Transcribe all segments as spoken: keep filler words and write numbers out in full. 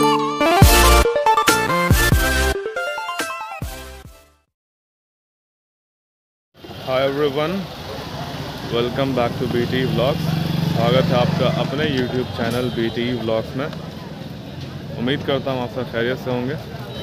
Hi everyone, welcome back to B T vlogs. स्वागत है आपका अपने YouTube channel B T vlogs में। उम्मीद करता हूँ आप सब खैरियत से होंगे।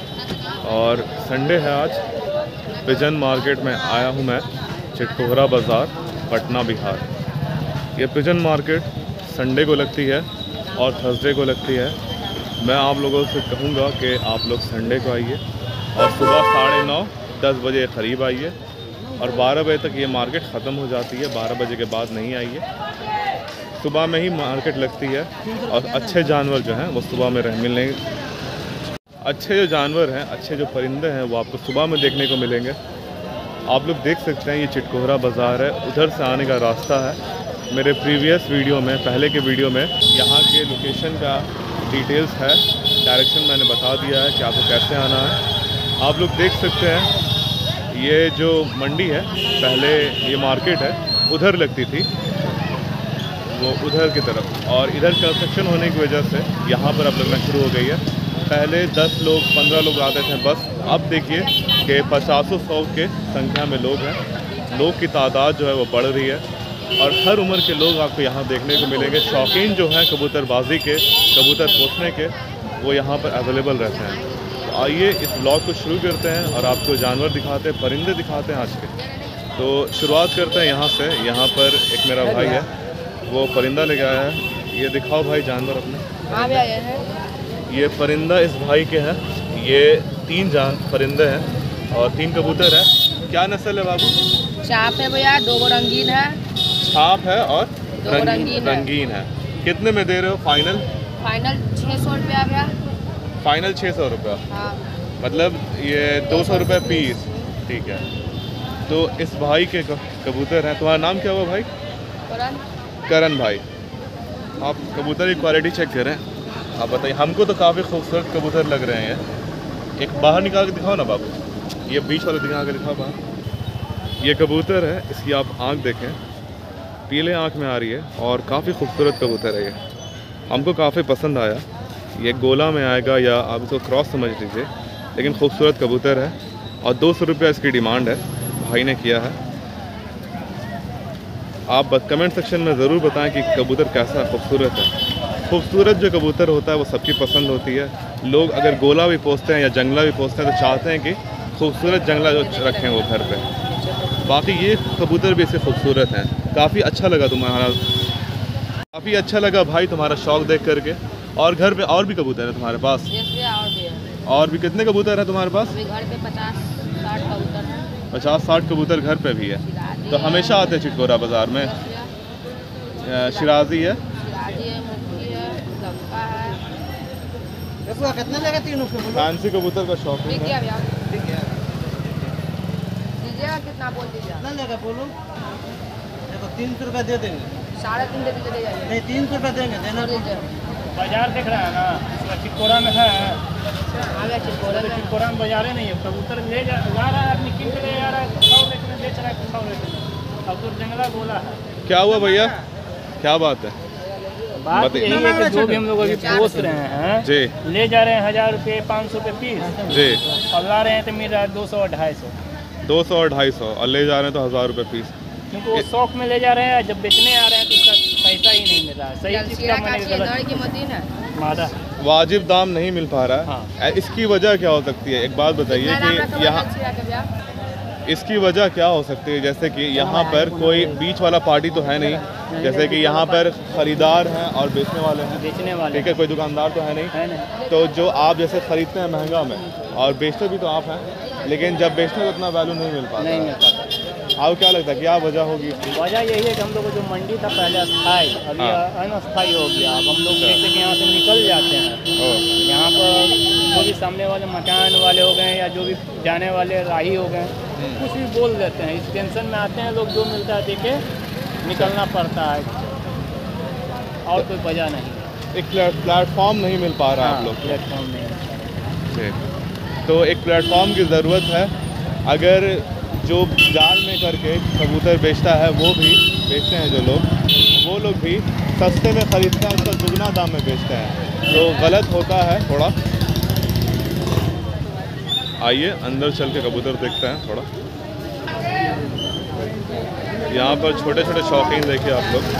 और संडे है आज, पिजन मार्केट में आया हूँ मैं, चिटकोहरा बाज़ार, पटना बिहार। ये पिजन मार्केट संडे को लगती है और थर्सडे को लगती है। मैं आप लोगों से कहूँगा कि आप लोग संडे को आइए और सुबह साढ़े नौ दस बजे करीब आइए और बारह बजे तक ये मार्केट ख़त्म हो जाती है। बारह बजे के बाद नहीं आइए, सुबह में ही मार्केट लगती है। और अच्छे जानवर जो हैं वो सुबह में रह मिलेंगे। अच्छे जो जानवर हैं, अच्छे जो परिंदे हैं वो आपको सुबह में देखने को मिलेंगे। आप लोग देख सकते हैं ये चिटकोहरा बाज़ार है, उधर से आने का रास्ता है। मेरे प्रीवियस वीडियो में, पहले के वीडियो में यहाँ के लोकेशन का डिटेल्स है, डायरेक्शन मैंने बता दिया है कि आपको कैसे आना है। आप लोग देख सकते हैं ये जो मंडी है, पहले ये मार्केट है उधर लगती थी, वो उधर की तरफ। और इधर कंस्ट्रक्शन होने की वजह से यहाँ पर अब लगना शुरू हो गई है। पहले दस लोग पंद्रह लोग आते थे बस, अब देखिए कि पचासों सौ के संख्या में लोग हैं। लोग की तादाद जो है वो बढ़ रही है और हर उम्र के लोग आपको यहाँ देखने को मिलेंगे। शौकीन जो हैं कबूतरबाजी के, कबूतर पोसने के, वो यहाँ पर अवेलेबल रहते हैं। तो आइए इस ब्लॉग को शुरू करते हैं और आपको जानवर दिखाते हैं, परिंदे दिखाते हैं आज के। तो शुरुआत करते हैं यहाँ से। यहाँ पर एक मेरा भाई है, वो परिंदा लेके आया है। ये दिखाओ भाई जानवर अपने। हाँ आए हैं। ये परिंदा इस भाई के हैं। ये तीन जान परिंदे हैं और तीन कबूतर हैं। क्या नस्ल है बाबू? छाप है भैया, दो रंगीन है। छाप है और दो रंगीन, रंगीन है। रंगीन है। कितने में दे रहे हो फाइनल? फाइनल छः सौ रुपया भैया। फाइनल छः सौ रुपया, हाँ। मतलब ये दो सौ रुपये पीस। ठीक है। तो इस भाई के कबूतर हैं। तुम्हारा नाम क्या हुआ भाई? करण। करण भाई। आप कबूतर की क्वालिटी चेक करें, आप बताइए। हमको तो काफ़ी खूबसूरत कबूतर लग रहे हैं। एक बाहर निकाल के दिखाओ ना बाबू, ये बीच वाले दिखा के दिखाओ बाहर। ये कबूतर है, इसकी आप आँख देखें, पीले आँख में आ रही है और काफ़ी खूबसूरत कबूतर है ये। हमको काफ़ी पसंद आया। ये गोला में आएगा या आप इसको क्रॉस समझ लीजिए, लेकिन खूबसूरत कबूतर है और दो सौ रुपये इसकी डिमांड है, भाई ने किया है। आप बस कमेंट सेक्शन में ज़रूर बताएं कि कबूतर कैसा खूबसूरत है। खूबसूरत जो कबूतर होता है वो सबकी पसंद होती है। लोग अगर गोला भी पोसते हैं या जंगला भी पोसते हैं तो चाहते हैं कि खूबसूरत जंगला जो रखें वो घर पे। बाकी ये कबूतर भी इससे खूबसूरत हैं। काफ़ी अच्छा लगा तुम्हारा, काफ़ी अच्छा लगा भाई तुम्हारा शौक़ देख करके। और घर पे और भी कबूतर है तुम्हारे पास? और भी है। और भी कितने कबूतर हैं तुम्हारे पास? अभी घर पे पचास साठ कबूतर हैं। पचास साठ कबूतर घर पे भी है। तो हमेशा आते हैं चिटकोहरा बाज़ार में? शिराजी है, फैंसी कबूतर का शौक है। कितना बोल दीजिए? बोलो तीन सौ रुपया दे देंगे। साढ़े तीन दे दीजिए। नहीं, तीन सौ रुपया देंगे, देना। बाजार दिख रहा है ना, चिटकोहरा में है। आगे चिटकोहरा में चिटकोहरा में बाजारे नहीं है। कबूतर ले जा ला रहा है, आदमी किन के ले जा रहा है, सौ रेट में बेच रहा है, सौ रेट में। अब तो जंगला गोला है। क्या हुआ भैया, क्या बात है? बात यही है कि जो भी हम लोग अभी पोस रहे हैं जी, ले जा रहे हैं हज़ार रुपये पाँच सौ रुपये पीस जी, और ला रहे हैं तो मिल रहा है दो सौ और ढाई सौ। दो सौ और ढाई सौ और ले जा रहे हैं तो हज़ार रुपये पीस। क्योंकि वो शौक में ले जा रहे हैं, जब बेचने आ रहे हैं तो उसका पैसा ही नहीं मिल रहा है। सही चीज़ का मैंने मादा वाजिब दाम नहीं मिल पा रहा है। हाँ। इसकी वजह क्या हो सकती है? एक बात बताइए कि यहाँ इसकी वजह क्या हो सकती है? जैसे कि यहाँ पर कोई बीच वाला पार्टी तो है नहीं, जैसे कि यहाँ पर ख़रीदार हैं और बेचने वाले हैं, बेचने वाले, ठीक है, कोई दुकानदार तो है नहीं, है नहीं। तो जो आप जैसे ख़रीदते हैं महंगा में और बेचते भी तो आप हैं, लेकिन जब बेचते हैं तो उतना वैल्यू नहीं मिल पाता। नहीं मिल पाता। आपको क्या लगता है क्या वजह होगी? वजह यही है कि हम लोग को जो मंडी था पहले अस्थाई, अभी हाँ। अनस्थाई हो गया। अब हम लोग जैसे कि यहाँ से निकल जाते हैं, यहाँ पर जो भी सामने वाले मकान वाले हो गए या जो भी जाने वाले राही हो गए, कुछ भी बोल देते हैं। इस टेंशन में आते हैं लोग, जो मिलता है देखे निकलना पड़ता है, और कोई वजह नहीं। एक प्लेटफॉर्म नहीं मिल पा रहा है आप लोग? प्लेटफॉर्म नहीं। तो एक प्लेटफॉर्म की ज़रूरत है। अगर जो जाल में करके कबूतर बेचता है, वो भी बेचते हैं जो लोग, वो लोग भी सस्ते में ख़रीदते हैं, उसका दुगना दाम में बेचते हैं। तो गलत होता है थोड़ा। आइए अंदर चल के कबूतर देखते हैं थोड़ा। यहाँ पर छोटे छोटे शौकीन देखिए आप लोग।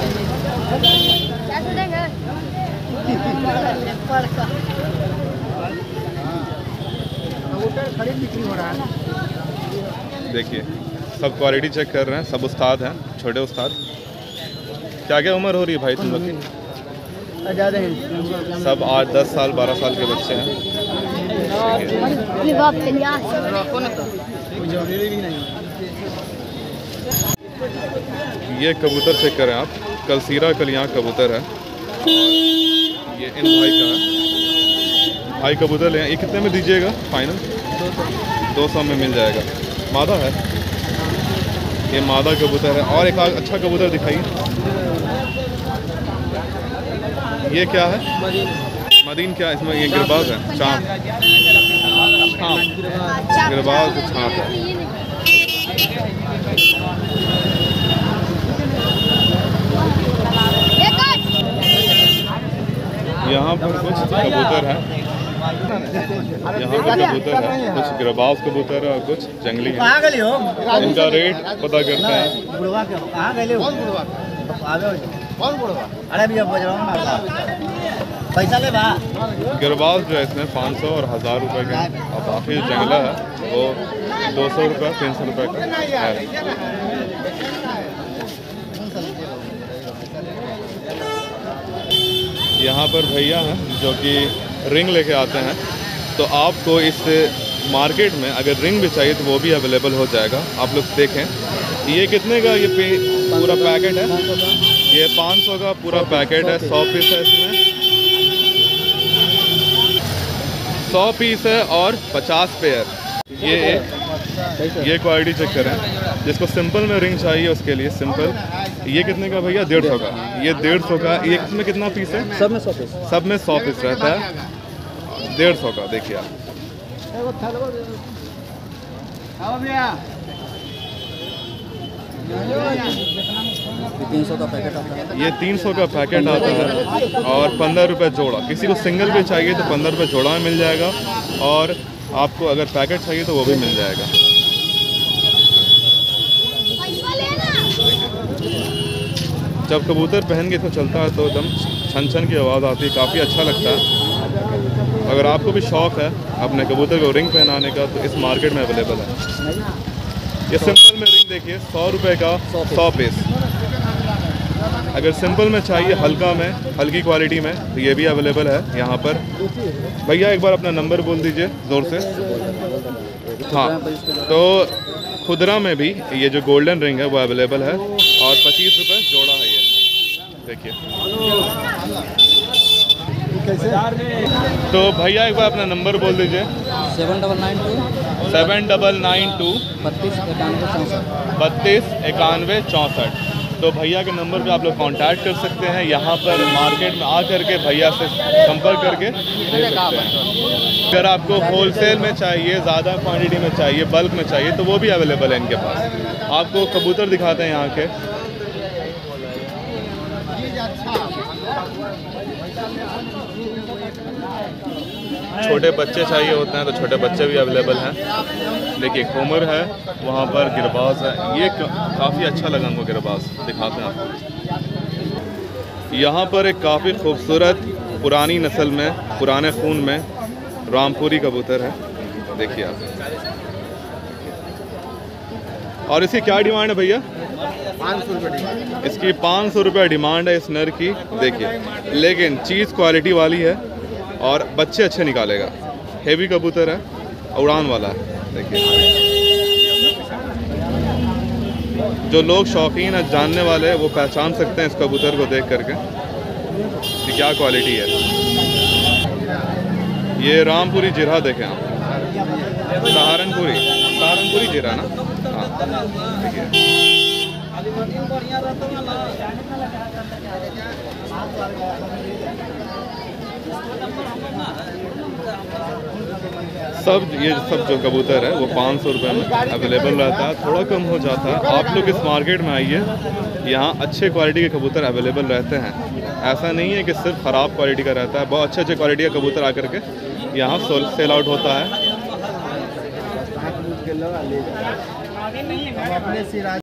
देखिए सब क्वालिटी चेक कर रहे हैं, सब उस्ताद हैं, छोटे उस्ताद। क्या क्या उम्र हो रही है भाई तुम लोग की? सब आठ दस साल बारह साल के बच्चे हैं। ये कबूतर चेक करें आप, कलसीरा कलियां कबूतर है। ये इन भाई का है, भाई कबूतर ले। ये कितने में दीजिएगा फाइनल? दो सौ में मिल जाएगा। मादा है ये, मादा कबूतर है। और एक अच्छा कबूतर दिखाइए। ये क्या है? मदीन क्या इसमें? ये गिरबाज है, चाँप छाप गिरबाज छाप है। यहाँ पर कुछ कबूतर है, यहाँ पर कबूतर है, कुछ गिरबाज कबूतर है और कुछ जंगली है। इनका रेट पता करते हैं। अरे भैया बोल रहा हूँ पैसा ले बा। गिरबाज जो है इसमें पाँच सौ और हज़ार रुपये के हैं, और बाकी जो जंगला है वो दो सौ रुपये तीन सौ रुपये का है। यहाँ पर भैया हैं जो कि रिंग लेके आते हैं, तो आपको इस मार्केट में अगर रिंग भी चाहिए तो वो भी अवेलेबल हो जाएगा। आप लोग देखें ये कितने का ये पे, पूरा पैकेट है। ये पाँच सौ का पूरा पैकेट है, सौ पीस है इसमें, सौ पीस है और पचास पेयर। ये ये क्वालिटी चेक करें। जिसको सिंपल में रिंग चाहिए उसके लिए सिंपल। ये कितने का भैया? डेढ़ सौ का। ये डेढ़ सौ का। ये इसमें कितना पीस है? सब में सौ पीस। सब में सौ पीस रहता है, डेढ़ सौ का। देखिए आप तीन सौ का पैकेट आता है। ये तीन सौ का पैकेट आता है और पंद्रह रुपये जोड़ा। किसी को सिंगल भी चाहिए तो पंद्रह रुपये जोड़ा में मिल जाएगा, और आपको अगर पैकेट चाहिए तो वो भी मिल जाएगा। जब कबूतर पहन के तो चलता है तो एकदम छन छन की आवाज़ आती है, काफ़ी अच्छा लगता है। अगर आपको भी शौक़ है अपने कबूतर को रिंग पहनाने का तो इस मार्केट में अवेलेबल है। ये सिंपल में रिंग देखिए सौ रुपये का सौ पीस। अगर सिंपल में चाहिए हल्का में, हल्की क्वालिटी में, तो ये भी अवेलेबल है यहाँ पर। भैया एक बार अपना नंबर बोल दीजिए ज़ोर से। हाँ, तो खुदरा में भी ये जो गोल्डन रिंग है वो अवेलेबल है, और पच्चीस रुपये जोड़ा है ये। देखिए तो भैया एक बार अपना नंबर बोल दीजिए। Seven double nine two seven double nine two बत्तीस इक्यानवे चौंसठ बत्तीस इक्यानवे चौंसठ। तो भैया के नंबर पे आप लोग कांटेक्ट कर सकते हैं। यहाँ पर मार्केट में आ करके भैया से संपर्क करके ले सकते हैं। अगर आपको होलसेल में चाहिए, ज़्यादा क्वांटिटी में चाहिए, बल्क में चाहिए, तो वो भी अवेलेबल है इनके पास। आपको कबूतर दिखाते हैं यहाँ के। छोटे बच्चे चाहिए होते हैं तो छोटे बच्चे भी अवेलेबल हैं। देखिए खोमर है, वहाँ पर गिरबाज है। ये काफ़ी अच्छा लगा हमको, गिरबाज दिखाते हैं आपको। यहाँ पर एक काफ़ी खूबसूरत पुरानी नस्ल में, पुराने खून में रामपुरी कबूतर है। देखिए आप। और इसकी क्या डिमांड है भैया? पाँच सौ रुपये। इसकी पाँच सौ रुपये डिमांड है इस नर की। देखिए लेकिन चीज़ क्वालिटी वाली है और बच्चे अच्छे निकालेगा। हेवी कबूतर है, उड़ान वाला है। देखिए जो लोग शौकीन है, जानने वाले, वो पहचान सकते हैं इस कबूतर को देख करके कि क्या क्वालिटी है। ये रामपुरी जिरा देखें आप, सहारनपुरी सहारनपुरी जिरा ना। हाँ देखिए सब ये सब जो कबूतर है वो पाँच सौ रुपये में अवेलेबल रहता है। थोड़ा कम हो जाता है। आप लोग इस मार्केट में आइए, यहाँ अच्छे क्वालिटी के कबूतर अवेलेबल रहते हैं। ऐसा नहीं है कि सिर्फ ख़राब क्वालिटी का रहता है, बहुत अच्छे अच्छे क्वालिटी का कबूतर आकर के यहाँ सेल आउट होता है। अपने